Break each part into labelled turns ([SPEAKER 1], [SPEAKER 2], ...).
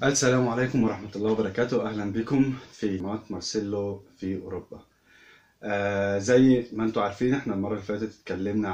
[SPEAKER 1] السلام عليكم ورحمة الله وبركاته. أهلا بكم في قناة مارسيلو في أوروبا. زي ما انتم عارفين احنا المرة اللي فاتت اتكلمنا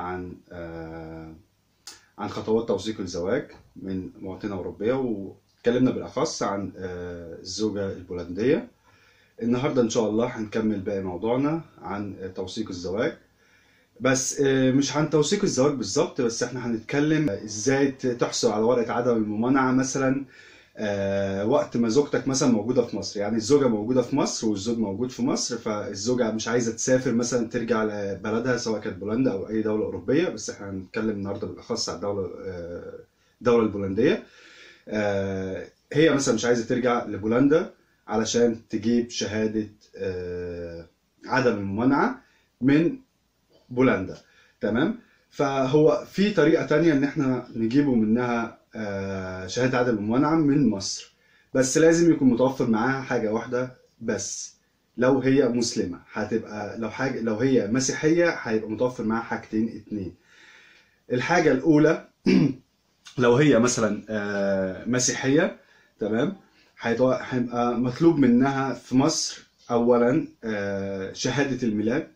[SPEAKER 1] عن خطوات توثيق الزواج من مواطنة أوروبية، واتكلمنا بالأخص عن الزوجة البولندية. النهاردة إن شاء الله هنكمل باقي موضوعنا عن توثيق الزواج، بس مش عن توثيق الزواج بالظبط، بس احنا هنتكلم ازاي تحصل على ورقة عدم الممانعة مثلا وقت ما زوجتك مثلا موجودة في مصر. يعني الزوجة موجودة في مصر والزوج موجود في مصر، فالزوجة مش عايزة تسافر مثلا ترجع لبلدها سواء كانت بولندا أو أي دولة أوروبية، بس احنا هنتكلم النهاردة بالأخص على الدولة البولندية. هي مثلا مش عايزة ترجع لبولندا علشان تجيب شهادة عدم الممانعة من بولندا. تمام. فهو في طريقة تانية ان احنا نجيبه منها شهادة عدم الممانعة من مصر، بس لازم يكون متوفر معاها حاجة واحدة بس. لو هي مسلمة هتبقى، لو هي مسيحية هيبقى متوفر معاها حاجتين اتنين. الحاجة الأولى لو هي مثلا مسيحية، تمام، هيبقى مطلوب منها في مصر أولا شهادة الميلاد.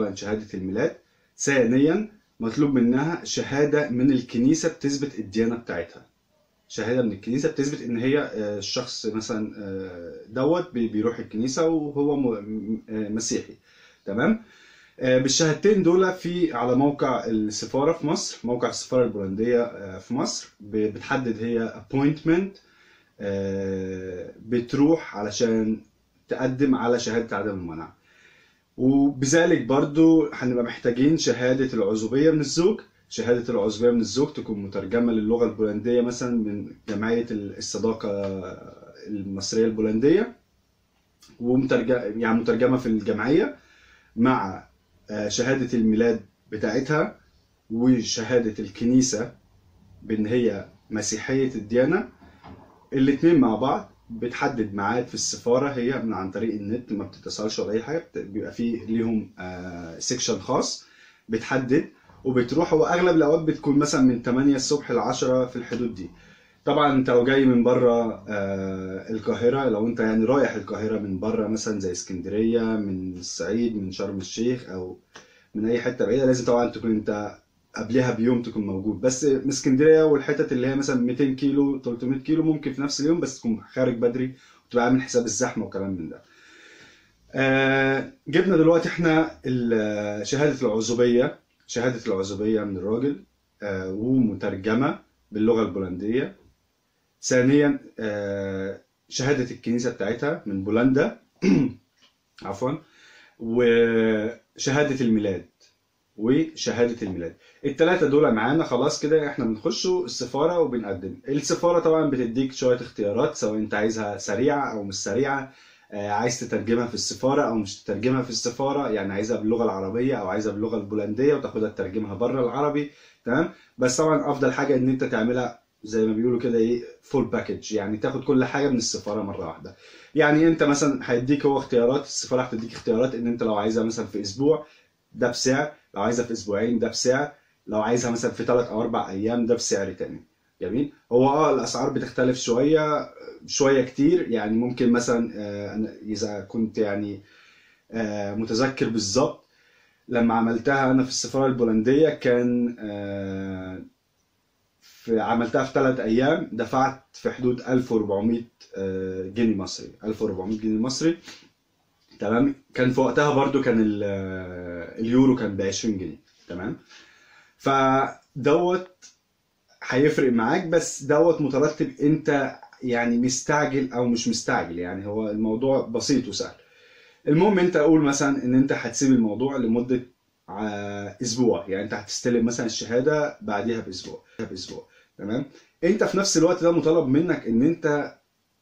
[SPEAKER 1] ثانيا مطلوب منها شهادة من الكنيسة بتثبت الديانة بتاعتها. شهادة من الكنيسة بتثبت ان هي الشخص مثلا دوت بيروح الكنيسة وهو مسيحي. تمام. بالشهادتين دول على موقع السفارة في مصر، موقع السفارة البولندية في مصر، بتحدد هي appointment، بتروح علشان تقدم على شهادة عدم الممانعة. وبذلك برضو هنبقى محتاجين شهادة العزوبية من الزوج. شهادة العزوبية من الزوج تكون مترجمة للغة البولندية مثلا من جمعية الصداقة المصرية البولندية، يعني مترجمة في الجمعية مع شهادة الميلاد بتاعتها وشهادة الكنيسة بأن هي مسيحية الديانة. الاتنين مع بعض بتحدد ميعاد في السفارة، هي من عن طريق النت، ما بتتصلش ولا أي حاجة، بيبقى فيه ليهم سيكشن خاص بتحدد وبتروح. هو أغلب الأوقات بتكون مثلا من 8 الصبح ل 10 في الحدود دي. طبعا انت لو جاي من بره القاهرة، لو انت يعني رايح القاهرة من بره مثلا زي اسكندرية، من الصعيد، من شرم الشيخ، او من اي حتة بعيدة، لازم طبعا تكون انت قبلها بيوم تكون موجود. بس من اسكندرية والحتت اللي هي مثلا 200 كيلو 300 كيلو ممكن في نفس اليوم، بس تكون خارج بدري وتبقى عامل حساب الزحمة وكلام من ده. جبنا دلوقتي احنا شهادة العزوبية من الراجل ومترجمة باللغة البولندية. ثانيا شهادة الكنيسة بتاعتها من بولندا عفوا، وشهادة الميلاد. التلاتة دول معانا خلاص كده. احنا بنخشوا السفارة وبنقدم. السفارة طبعا بتديك شوية اختيارات، سواء انت عايزها سريعة او مش سريعة، عايز تترجمها في السفارة او مش تترجمها في السفارة، يعني عايزها باللغة العربية او عايزها باللغة البولندية وتاخدها تترجمها بره العربي. تمام. بس طبعا افضل حاجة ان انت تعملها زي ما بيقولوا كده ايه، فول باكج، يعني تاخد كل حاجة من السفارة مرة واحدة. يعني انت مثلا هيديك هو اختيارات، السفارة هتديك اختيارات ان انت لو عايزها مثلا في اسبوع ده بسعر، لو عايزها في اسبوعين ده بسعر، لو عايزها مثلا في 3 او 4 ايام ده بسعر تاني. جميل. هو الاسعار بتختلف شويه كتير. يعني ممكن مثلا أنا اذا كنت يعني متذكر بالظبط، لما عملتها انا في السفاره البولنديه كان عملتها في 3 ايام، دفعت في حدود 1400 جنيه مصري. 1400 جنيه مصري. تمام. كان في وقتها برضو كان اليورو كان ب 20 جنيه. تمام. فدوت هيفرق معاك، بس دوت مترتب انت يعني مستعجل او مش مستعجل، يعني هو الموضوع بسيط وسهل. المهم انت اقول مثلا ان انت هتسيب الموضوع لمدة اسبوع، يعني انت هتستلم مثلا الشهادة بعديها باسبوع. تمام. انت في نفس الوقت ده مطالب منك ان انت،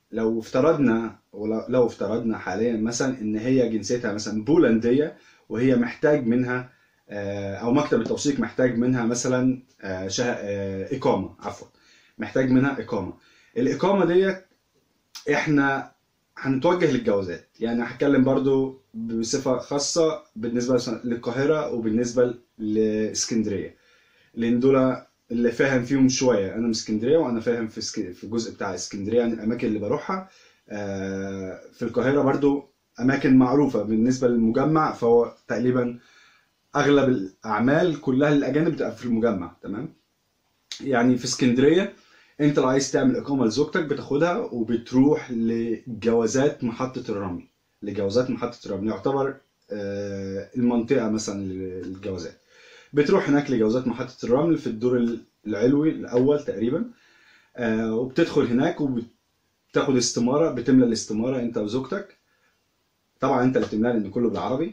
[SPEAKER 1] لو افترضنا حاليا مثلا ان هي جنسيتها مثلا بولندية، وهي محتاج منها او مكتب التوثيق محتاج منها مثلا اقامة، عفوا، محتاج منها اقامة. الاقامة ديت احنا هنتوجه للجوازات. يعني هتكلم برضو بصفة خاصة بالنسبة للقاهرة وبالنسبة لاسكندرية، لان دول اللي فاهم فيهم شويه، انا من اسكندريه وانا فاهم في الجزء بتاع اسكندريه، يعني الاماكن اللي بروحها. في القاهره برضو اماكن معروفه بالنسبه للمجمع، فهو تقريبا اغلب الاعمال كلها للاجانب بتبقى في المجمع. تمام. يعني في اسكندريه انت لو عايز تعمل اقامه لزوجتك بتاخدها وبتروح لجوازات محطه الرمل. لجوازات محطه الرمل يعتبر المنطقه مثلا للجوازات. بتروح هناك لجوازات محطه الرمل في الدور العلوي الاول تقريبا. وبتدخل هناك وبتاخد استماره، بتملى الاستماره انت وزوجتك. طبعا انت اللي بتملاها لان كله بالعربي.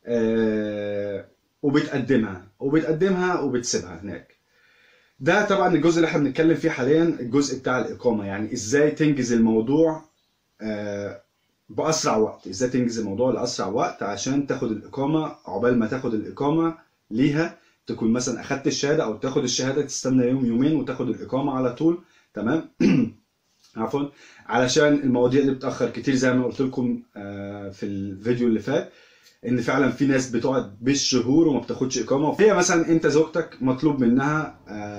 [SPEAKER 1] وبتقدمها وبتسيبها هناك. ده طبعا الجزء اللي احنا بنتكلم فيه حاليا، الجزء بتاع الإقامة. يعني ازاي تنجز الموضوع بأسرع وقت، ازاي تنجز الموضوع لأسرع وقت عشان تاخد الإقامة. عقبال ما تاخد الإقامة ليها تكون مثلا أخدت الشهادة، أو تاخد الشهادة تستنى يوم يومين وتاخد الإقامة على طول. تمام. عفوا. علشان المواضيع دي بتأخر كتير زي ما قلت لكم في الفيديو اللي فات، ان فعلا في ناس بتقعد بالشهور وما بتاخدش اقامه. هي مثلا انت زوجتك مطلوب منها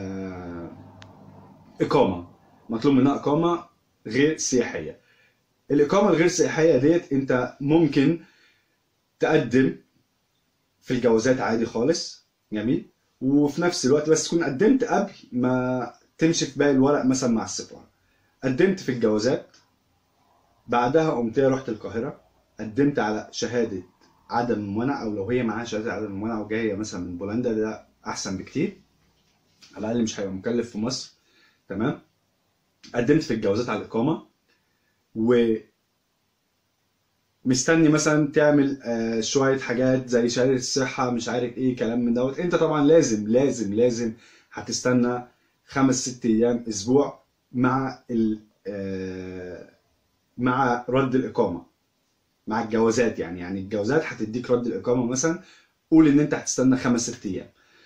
[SPEAKER 1] اقامه غير سياحيه. الاقامه الغير سياحيه ديت انت ممكن تقدم في الجوازات عادي خالص. جميل. وفي نفس الوقت بس تكون قدمت قبل ما تمشي في باقي الورق مثلا مع السفاره. قدمت في الجوازات، بعدها قمت رحت القاهره، قدمت على شهاده عدم الممانعة، او لو هي معاها شهاده عدم الممانعة وجايه مثلا من بولندا، ده احسن بكتير، على الاقل مش هيبقى مكلف في مصر. تمام. قدمت في الجوازات على الاقامه، ومستني مثلا تعمل شويه حاجات زي شهاده الصحه، مش عارف ايه كلام من دوت. انت طبعا لازم لازم لازم هتستنى 5-6 ايام، اسبوع مع مع رد الاقامه، مع الجوازات. يعني الجوازات هتديك رد الاقامه مثلا، قول ان انت هتستنى 5-6 ايام.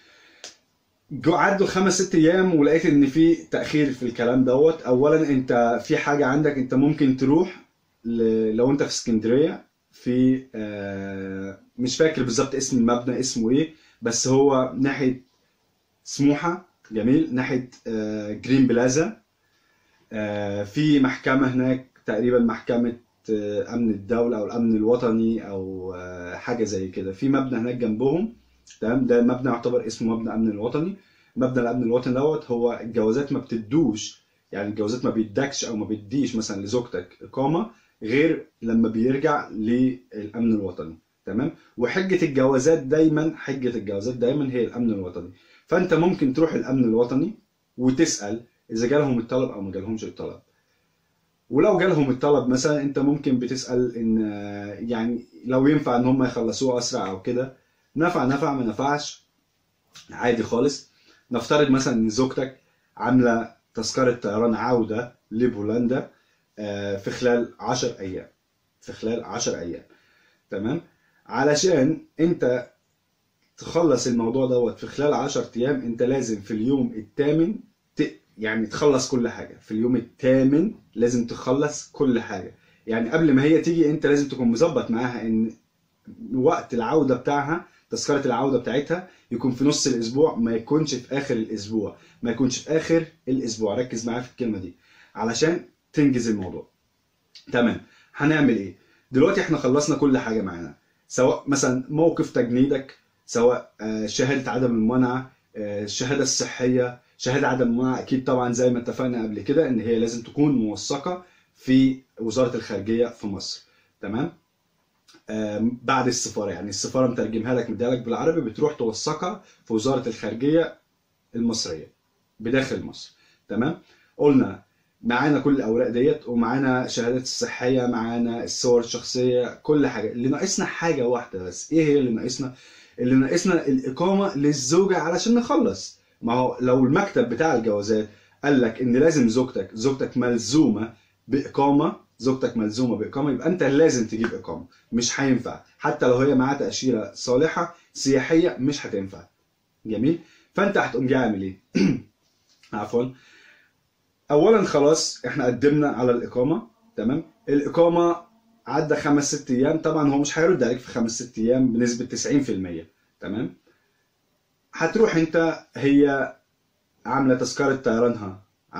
[SPEAKER 1] عدوا 5-6 ايام ولقيت ان في تاخير في الكلام دوت. اولا انت في حاجه عندك، انت ممكن تروح لو انت في اسكندريه في مش فاكر بالظبط اسم المبنى اسمه ايه، بس هو ناحيه سموحه. جميل. ناحيه جرين بلازا. في محكمه هناك تقريبا، محكمه امن الدوله او الامن الوطني او حاجه زي كده، في مبنى هناك جنبهم. تمام. ده مبنى يعتبر اسمه مبنى امن الوطني. مبنى الامن الوطني دوت هو الجوازات ما بتدوش، يعني الجوازات ما بيدكش او ما بيديش مثلا لزوجتك اقامه غير لما بيرجع للامن الوطني. تمام. وحجه الجوازات دايما، هي الامن الوطني. فانت ممكن تروح الامن الوطني وتسال اذا جالهم الطلب او ما جالهمش الطلب. ولو جالهم الطلب مثلا انت ممكن بتسال ان يعني لو ينفع ان هم يخلصوه اسرع او كده. نفع ما نفعش عادي خالص. نفترض مثلا ان زوجتك عامله تذكره طيران عوده لبولندا في خلال 10 ايام. تمام. علشان انت تخلص الموضوع دوت في خلال 10 ايام، انت لازم في اليوم الثامن يعني تخلص كل حاجه. في اليوم الثامن لازم تخلص كل حاجه. يعني قبل ما هي تيجي انت لازم تكون مظبط معاها ان وقت العوده بتاعها، تذكره العوده بتاعتها يكون في نص الاسبوع، ما يكونش في اخر الاسبوع. ركز معايا في الكلمه دي علشان تنجز الموضوع. تمام. هنعمل ايه دلوقتي؟ احنا خلصنا كل حاجه معانا، سواء مثلا موقف تجنيدك، سواء شهاده عدم المنع، الشهاده الصحيه. شهاده عدم المنع اكيد طبعا زي ما اتفقنا قبل كده ان هي لازم تكون موثقه في وزاره الخارجيه في مصر. تمام. بعد السفاره، يعني السفاره مترجمها لك مديها لك بالعربي، بتروح توثقها في وزاره الخارجيه المصريه بداخل مصر. تمام. قلنا معانا كل الاوراق ديت، ومعانا شهادات الصحيه، معانا الصور الشخصيه، كل حاجه. اللي ناقصنا حاجه واحده بس. ايه هي اللي ناقصنا؟ اللي ناقصنا الاقامه للزوجه علشان نخلص. ما هو لو المكتب بتاع الجوازات قال لك ان لازم زوجتك ملزومه باقامه، يبقى انت لازم تجيب اقامه. مش هينفع حتى لو هي معاها تاشيره صالحه سياحيه، مش هتنفع. جميل. فانت هتقوم جاي عامل ايه؟ عفوا. اولا خلاص احنا قدمنا على الاقامه. تمام. الاقامه عدى 5-6 ايام، طبعا هو مش هيرد عليك في 5-6 ايام بنسبه 90%. تمام. هتروح انت، هي عامله تذكره طيرانها،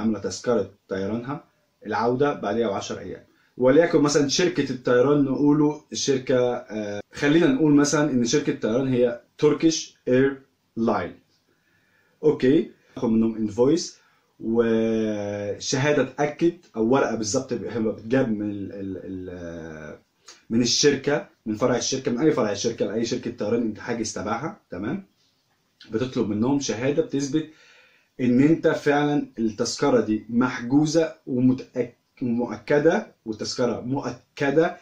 [SPEAKER 1] العوده بعدها ب10 ايام. وليكن مثلا شركه الطيران، نقوله الشركه خلينا نقول مثلا ان شركه الطيران هي تركيش اير لاين. اوكي، تاخد منهم انفويس وشهاده تاكد، او ورقه بالظبط بتجاب من الشركه، من فرع الشركه، من اي فرع الشركه لاي شركه طيران انت حاجز تبعها. تمام، بتطلب منهم شهاده بتثبت ان انت فعلا التذكره دي محجوزه ومؤكده، والتذكره مؤكده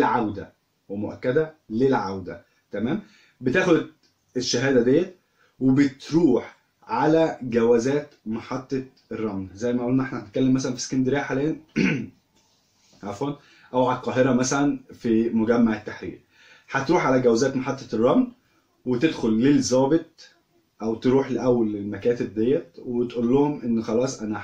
[SPEAKER 1] للعوده. تمام، بتاخد الشهاده ديت وبتروح على جوازات محطه الرمل. زي ما قلنا احنا هنتكلم مثلا في اسكندريه حاليا عفوا، او على القاهره مثلا في مجمع التحرير. هتروح على جوازات محطه الرمل وتدخل للضابط، او تروح الاول للمكاتب ديت وتقول لهم ان خلاص انا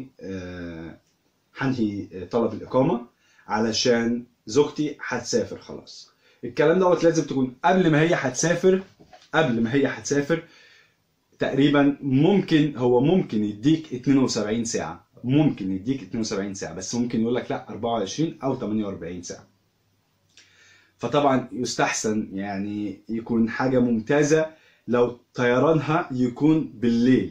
[SPEAKER 1] هنهي طلب الاقامه علشان زوجتي هتسافر خلاص. الكلام دوت لازم تكون قبل ما هي هتسافر تقريبا. ممكن يديك 72 ساعه، بس ممكن يقول لك لا 24 او 48 ساعه. فطبعا يستحسن يعني يكون حاجه ممتازه لو طيرانها يكون بالليل،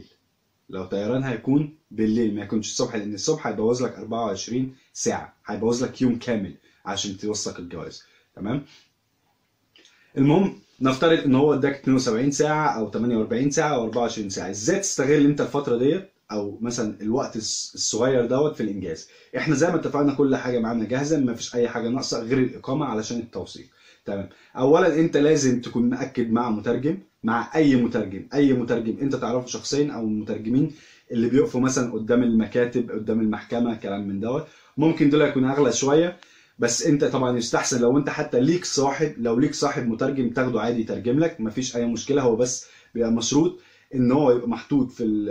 [SPEAKER 1] ما يكونش الصبح، لان الصبح هيبوظ لك 24 ساعه، هيبوظ لك يوم كامل عشان توثق الجواز. تمام، المهم نفترض ان هو اداك 72 ساعه او 48 ساعه او 24 ساعه. ازاي تستغل انت الفتره ديت او مثلا الوقت الصغير دوت في الانجاز؟ احنا زي ما اتفقنا كل حاجه معانا جاهزه، ما فيش اي حاجه ناقصه غير الاقامه علشان التوثيق. تمام، اولا انت لازم تكون مأكد مع مترجم، مع اي مترجم انت تعرفه شخصيا، او المترجمين اللي بيقفوا مثلا قدام المكاتب، قدام المحكمه، كلام من دوت. ممكن دول يكون اغلى شويه، بس انت طبعا يستحسن لو انت حتى ليك صاحب مترجم تاخده عادي يترجم لك، مفيش اي مشكله. هو بس بيبقى مشروط ان هو يبقى محطوط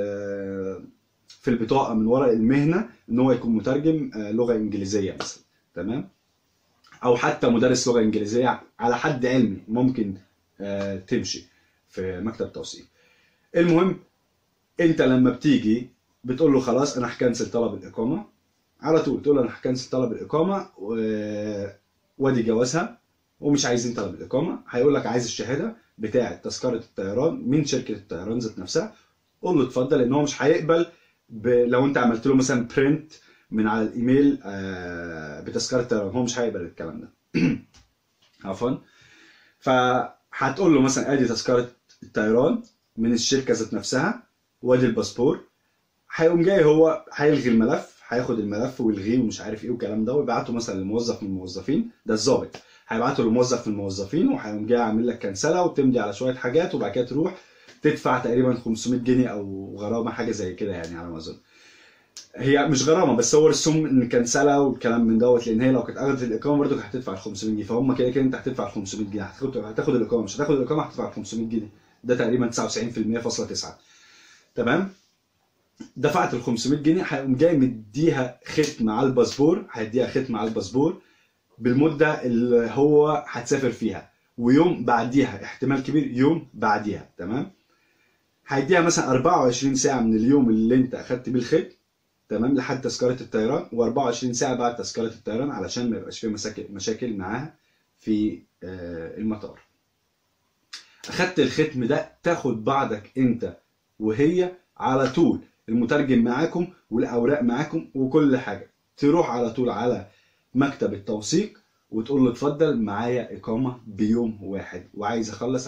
[SPEAKER 1] في البطاقه من ورق المهنه ان هو يكون مترجم لغه انجليزيه مثلا. تمام، او حتى مدرس لغه انجليزيه على حد علمي ممكن تمشي في مكتب توثيق. المهم انت لما بتيجي بتقول له خلاص انا هكنسل طلب الاقامه، على طول تقول له انا هكنسل طلب الاقامه وادي جوازها ومش عايزين طلب الاقامه. هيقول لك عايز الشهاده بتاعه تذكره الطيران من شركه الطيران ذات نفسها. قول له اتفضل، لان هو مش هيقبل لو انت عملت له مثلا برنت من على الايميل بتذكره الطيران، هو مش هيقبل الكلام ده عفوا. فهتقول له مثلا ادي تذكره الطيران من الشركه ذات نفسها وادي الباسبور. هيقوم جاي هو هيلغي الملف، هياخد الملف ويلغيه ومش عارف ايه والكلام ده، ويبعته مثلا لموظف من الموظفين، ده الظابط هيبعته لموظف من الموظفين، وهيقوم جاي عامل لك كنسله وتمضي على شويه حاجات، وبعد كده تروح تدفع تقريبا 500 جنيه او غرامه حاجه زي كده يعني على ما اظن. هي مش غرامه بس هو رسوم ان كنسله والكلام من دوت، لان هي لو كانت اخذت الاقامه برضه هتدفع ال 500 جنيه، فهم كده كده انت هتدفع ال 500 جنيه، هتاخد الاقامه، مش هتاخد الاقامه هتدفع ال 500 جنيه، ده تقريبا 99.9%. تمام، دفعت ال 500 جنيه هيقوم جاي مديها ختم على الباسبور، هيديها ختم على الباسبور بالمده اللي هو هتسافر فيها، ويوم بعديها احتمال كبير يوم بعديها. تمام، هيديها مثلا 24 ساعه من اليوم اللي انت اخدت بيه الختم، تمام، لحد تذكره الطيران، و24 ساعه بعد تذكره الطيران علشان ما يبقاش فيه مشاكل معاها في المطار. اخدت الختم ده تاخد بعضك انت وهي على طول، المترجم معاكم والاوراق معاكم وكل حاجه، تروح على طول على مكتب التوثيق وتقول له اتفضل معايا اقامه بيوم واحد، وعايز اخلص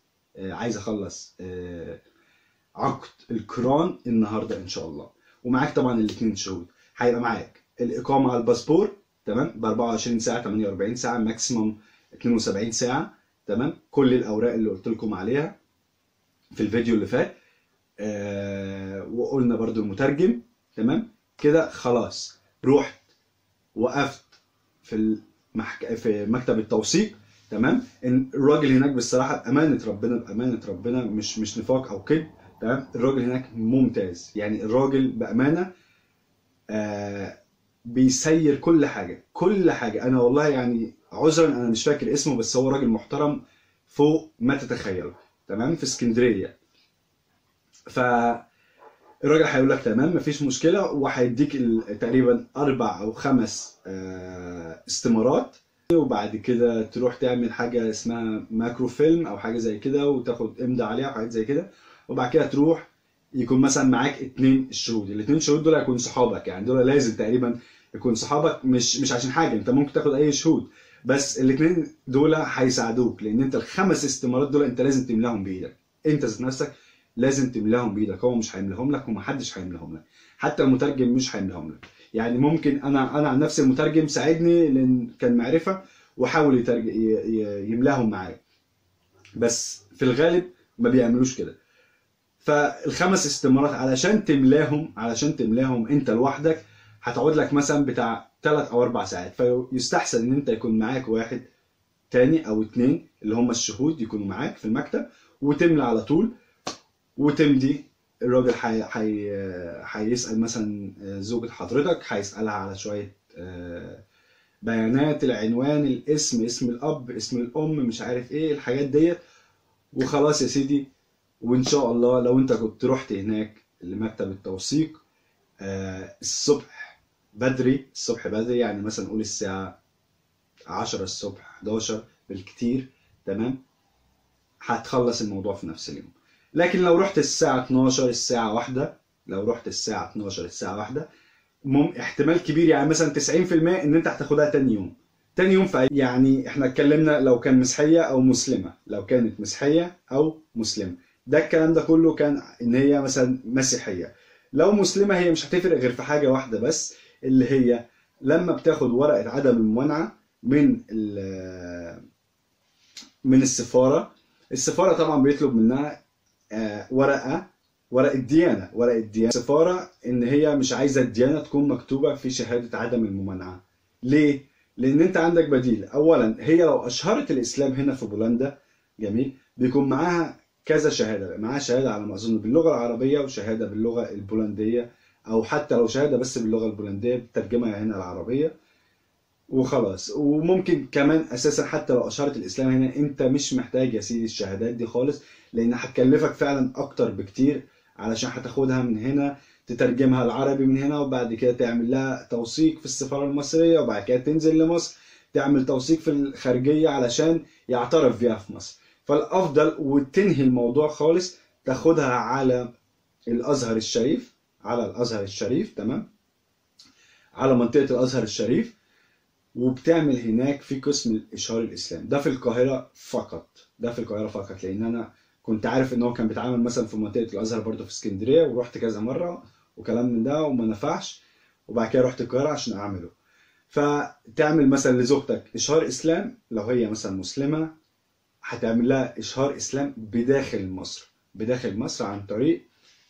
[SPEAKER 1] عقد القران النهارده ان شاء الله. ومعاك طبعا الاثنين شهود، هيبقى معاك الاقامه على الباسبور تمام ب 24 ساعه، 48 ساعه، ماكسيموم 72 ساعه. تمام، كل الاوراق اللي قلت لكم عليها في الفيديو اللي فات، وقلنا برضو المترجم. تمام كده خلاص، رحت وقفت في مكتب التوثيق. تمام، الراجل هناك بالصراحه بامانه ربنا مش نفاق او كده. تمام، الراجل هناك ممتاز، يعني الراجل بامانه بيسير كل حاجه. انا والله يعني عذرا انا مش فاكر اسمه، بس هو راجل محترم فوق ما تتخيل. تمام، في اسكندريه. ف الراجل هيقول لك تمام مفيش مشكله، وهيديك تقريبا 4 أو 5 استمارات. وبعد كده تروح تعمل حاجه اسمها ماكرو فيلم او حاجه زي كده، وتاخد امضاء عليها وحاجات زي كده. وبعد كده تروح يكون مثلا معاك 2 شهود. الاتنين شهود دول هيكونوا صحابك، يعني دول لازم تقريبا يكون صحابك، مش عشان حاجه، انت ممكن تاخد اي شهود، بس الاتنين دول هيساعدوك، لان انت ال5 استمارات دول انت لازم تملاهم بايدك. انت ذات نفسك لازم تملاهم بايدك، هو مش هيملاهم لك ومحدش هيملاهم لك، حتى المترجم مش هيملاهم لك. يعني ممكن انا عن نفسي المترجم ساعدني لان كان معرفه وحاول يملاهم معايا، بس في الغالب ما بيعملوش كده. فال5 استمارات علشان تملاهم انت لوحدك هتقعد لك مثلا بتاع 3 أو 4 ساعات. فيستحسن ان انت يكون معاك واحد تاني او 2 اللي هم الشهود يكونوا معاك في المكتب، وتملى على طول وتمضي. الراجل هيسأل مثلا زوجة حضرتك، هيسألها على شوية بيانات، العنوان، الاسم، اسم الأب، اسم الأم، مش عارف ايه الحاجات ديت، وخلاص يا سيدي. وإن شاء الله لو أنت كنت رحت هناك لمكتب التوثيق الصبح بدري، يعني مثلا نقول الساعة 10 الصبح 11 بالكتير، تمام، هتخلص الموضوع في نفس اليوم. لكن لو رحت الساعة 12 الساعة 1، لو رحت الساعة 12 الساعة 1، احتمال كبير يعني مثلا 90% ان انت هتاخدها تاني يوم. تاني يوم في يعني احنا اتكلمنا لو كان مسيحية او مسلمة، لو كانت مسيحية او مسلمة، ده الكلام ده كله كان ان هي مثلا مسيحية. لو مسلمة هي مش هتفرق غير في حاجة واحدة بس، اللي هي لما بتاخد ورقة عدم الممانعة من السفارة طبعا بيطلب منها ورقة ديانة. السفارة ان هي مش عايزة الديانة تكون مكتوبة في شهادة عدم الممانعة. ليه؟ لان انت عندك بديل. اولا هي لو اشهرت الاسلام هنا في بولندا، جميل، بيكون معاها كذا شهادة، معاها شهادة على ما اظن باللغة العربية، وشهادة باللغة البولندية، او حتى لو شهادة بس باللغة البولندية بترجمها هنا العربية وخلاص. وممكن كمان اساسا حتى لو اشهرت الاسلام هنا انت مش محتاج يا سيدي الشهادات دي خالص، لان هتكلفك فعلا اكتر بكتير، علشان هتاخدها من هنا تترجمها العربي من هنا، وبعد كده تعمل لها توثيق في السفارة المصرية، وبعد كده تنزل لمصر تعمل توثيق في الخارجية علشان يعترف بيها في مصر. فالافضل وتنهي الموضوع خالص تاخدها على الازهر الشريف، تمام، على منطقة الازهر الشريف، وبتعمل هناك في قسم الاشهار الاسلام. ده في القاهره فقط، لان انا كنت عارف ان هو كان بيتعامل مثلا في منطقه الازهر برضه في اسكندريه، ورحت كذا مره وكلام من ده وما نفعش، وبعد كده رحت القاهره عشان اعمله. فتعمل مثلا لزوجتك اشهار اسلام، لو هي مثلا مسلمه هتعمل لها اشهار اسلام بداخل مصر عن طريق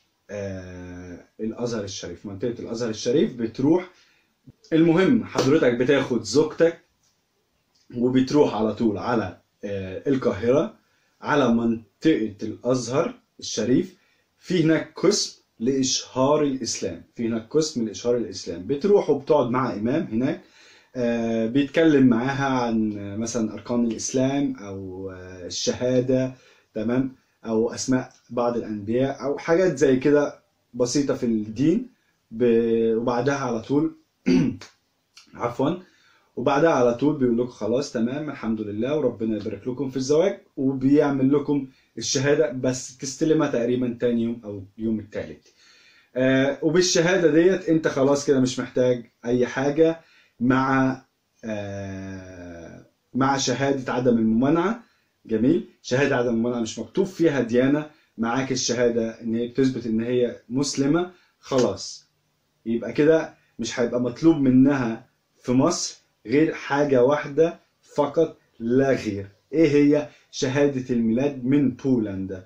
[SPEAKER 1] الازهر الشريف، منطقه الازهر الشريف بتروح. المهم حضرتك بتاخد زوجتك وبتروح على طول على القاهرة، على منطقة الأزهر الشريف. في هناك قسم لإشهار الإسلام، بتروح وبتقعد مع إمام هناك بيتكلم معاها عن مثلا أركان الإسلام أو الشهادة، تمام، أو أسماء بعض الأنبياء أو حاجات زي كده بسيطة في الدين. وبعدها على طول عفوا، وبعدها على طول بيقول لكم خلاص تمام الحمد لله وربنا يبارك لكم في الزواج، وبيعمل لكم الشهادة، بس تستلمها تقريبا تاني يوم أو اليوم الثالث. وبالشهادة ديت انت خلاص كده مش محتاج أي حاجة مع شهادة عدم الممانعة. جميل، شهادة عدم الممانعة مش مكتوب فيها ديانة، معاك الشهادة ان هي بتثبت ان هي مسلمة، خلاص يبقى كده مش هيبقى مطلوب منها في مصر غير حاجة واحدة فقط لا غير. ايه هي؟ شهادة الميلاد من بولندا.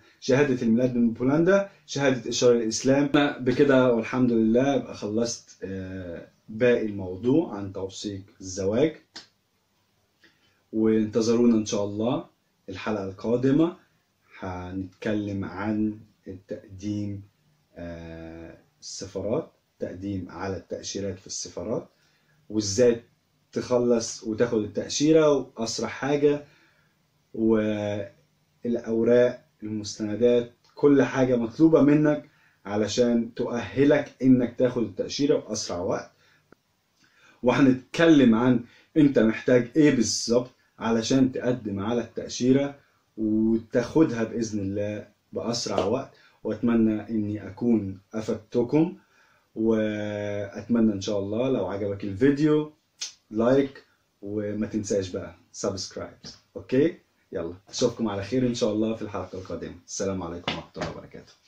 [SPEAKER 1] شهادة إشهار الإسلام. بكده والحمد لله ابقى خلصت باقي الموضوع عن توثيق الزواج، وانتظرونا إن شاء الله الحلقة القادمة. هنتكلم عن التقديم السفارات، تقديم على التأشيرات في السفارات، وازاي تخلص وتاخد التأشيرة وأسرع حاجة، والأوراق، المستندات، كل حاجة مطلوبة منك علشان تؤهلك انك تاخد التأشيرة بأسرع وقت، وهنتكلم عن انت محتاج ايه بالظبط علشان تقدم على التأشيرة وتاخدها بإذن الله بأسرع وقت. وأتمنى إني أكون أفدتكم، وأتمنى إن شاء الله لو عجبك الفيديو لايك، وما تنساش بقى سبسكرايب. أوكي، يلا أشوفكم على خير إن شاء الله في الحلقة القادمة. السلام عليكم ورحمة الله وبركاته.